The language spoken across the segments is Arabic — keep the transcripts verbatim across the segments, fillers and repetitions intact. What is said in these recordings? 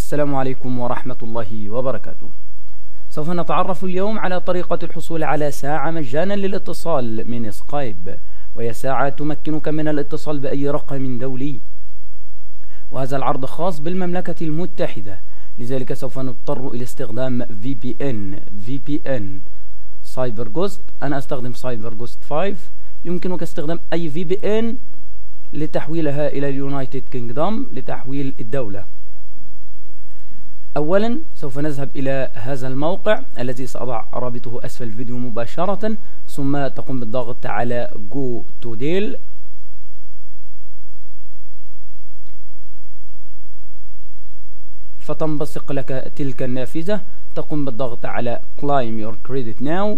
السلام عليكم ورحمة الله وبركاته. سوف نتعرف اليوم على طريقة الحصول على ساعة مجانا للاتصال من سكايب، وهي ساعة تمكنك من الاتصال بأي رقم دولي، وهذا العرض خاص بالمملكة المتحدة، لذلك سوف نضطر إلى استخدام في بي إن في بي إن سايبر جوست. أنا أستخدم سايبر جوست خمسة. يمكنك استخدام أي في بي إن لتحويلها إلى اليونايتد كينجدوم لتحويل الدولة. أولا سوف نذهب إلى هذا الموقع الذي سأضع رابطه أسفل الفيديو مباشرة، ثم تقوم بالضغط على Go to Dell، فتنبثق لك تلك النافذة. تقوم بالضغط على Claim your credit now،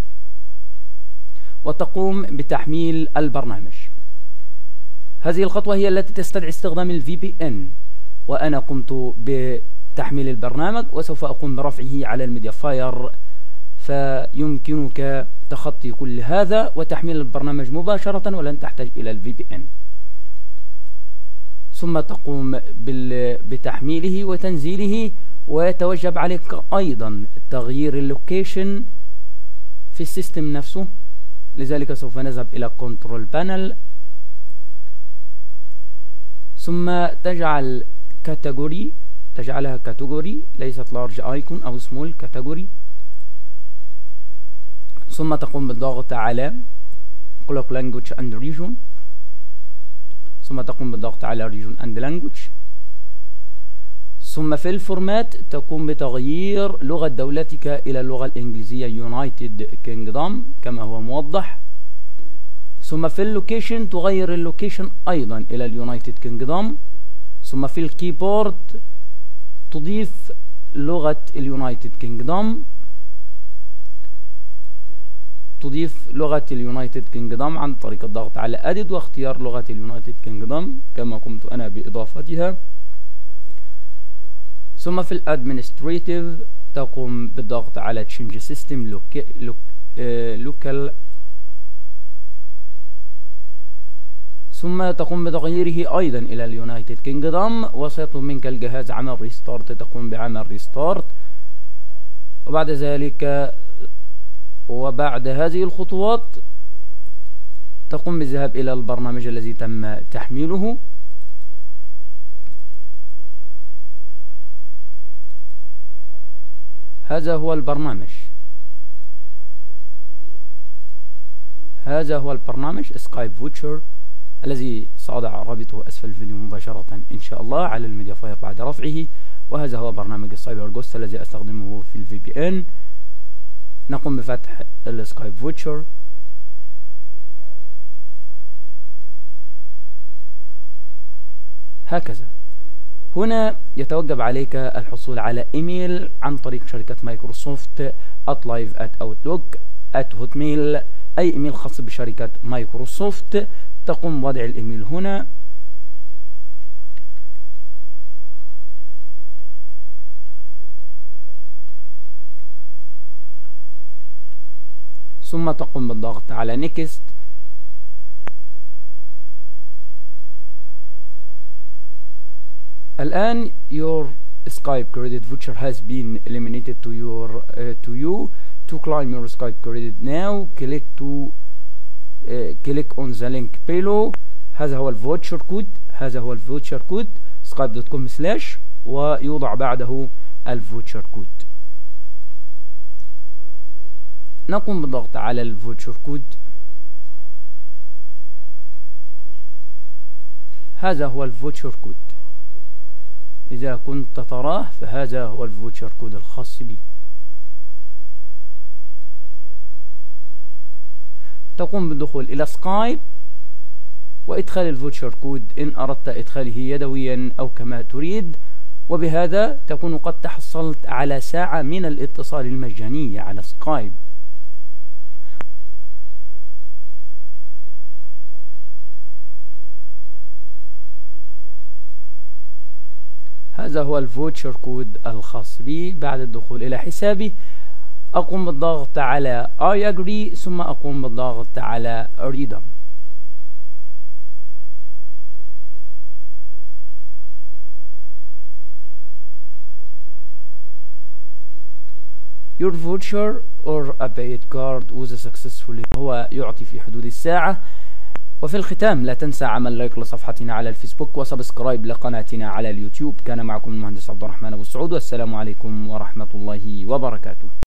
وتقوم بتحميل البرنامج. هذه الخطوة هي التي تستدعي استخدام ال في بي إن، وأنا قمت بتحميل البرنامج وسوف أقوم برفعه على الميديا فاير، فيمكنك تخطي كل هذا وتحميل البرنامج مباشرة ولن تحتاج إلى ال في بي إن. ثم تقوم بتحميله وتنزيله، ويتوجب عليك أيضا تغيير اللوكيشن في السيستم نفسه، لذلك سوف نذهب إلى كنترول بانل، ثم تجعل كاتيجوري تجعلها كاتيجوري ليست لارج ايكون او سمول كاتيجوري، ثم تقوم بالضغط على كلوك لانجوج اند ريجون، ثم تقوم بالضغط على ريجون اند لانجوج، ثم في الفورمات تقوم بتغيير لغة دولتك إلى اللغة الإنجليزية يونايتد كينجدوم كما هو موضح، ثم في اللوكيشن تغير اللوكيشن أيضا إلى اليونايتد كينجدوم، ثم في الكيبورد تضيف لغة اليونايتد كينجدوم تضيف لغة اليونايتد كينجدوم عن طريق الضغط على أديت واختيار لغة اليونايتد كينجدوم كما قمت أنا بإضافتها. ثم في الادمنستريتيف تقوم بالضغط على تشينج سيستم لوكال، ثم تقوم بتغييره أيضا إلى اليونايتد كينجدوم، وسيطلب منك الجهاز عمل ريستارت، تقوم بعمل ريستارت، وبعد ذلك وبعد هذه الخطوات تقوم بالذهاب إلى البرنامج الذي تم تحميله. هذا هو البرنامج هذا هو البرنامج سكايب فوتشر الذي سأضع رابطه أسفل الفيديو مباشرة إن شاء الله على الميديا فاير بعد رفعه. وهذا هو برنامج السايبر جوست الذي أستخدمه في الفي بي إن. نقوم بفتح السكايب فوتشر، هكذا. هنا يتوجب عليك الحصول على إيميل عن طريق شركة مايكروسوفت @live @outlook @hotmail، أي إيميل خاص بشركة مايكروسوفت. تقوم بوضع الإيميل هنا، ثم تقوم بالضغط على نيكست. الآن your Skype credit voucher has been eliminated to your uh, to you. To claim your Skype credit now click to uh, click on the link below. هذا هو الفوتشر كود هذا هو الفوتشر كود سكايب دوت كوم سلاش، ويوضع بعده الفوتشر كود. نقوم بالضغط على الفوتشر كود. هذا هو الفوتشر كود، إذا كنت تراه فهذا هو الفوتشر كود الخاص بي. تقوم بالدخول إلى سكايب وإدخال الفوتشر كود إن أردت إدخاله يدويا أو كما تريد، وبهذا تكون قد تحصلت على ساعة من الاتصال المجانية على سكايب. هذا هو الفوتشر كود الخاص بي. بعد الدخول إلى حسابي أقوم بالضغط على I agree، ثم أقوم بالضغط على redeem. your voucher or a paid card with a successfully. هو يعطي في حدود الساعة. وفي الختام لا تنسى عمل لايك لصفحتنا على الفيسبوك وسبسكرايب لقناتنا على اليوتيوب. كان معكم المهندس عبد الرحمن أبو السعود، والسلام عليكم ورحمة الله وبركاته.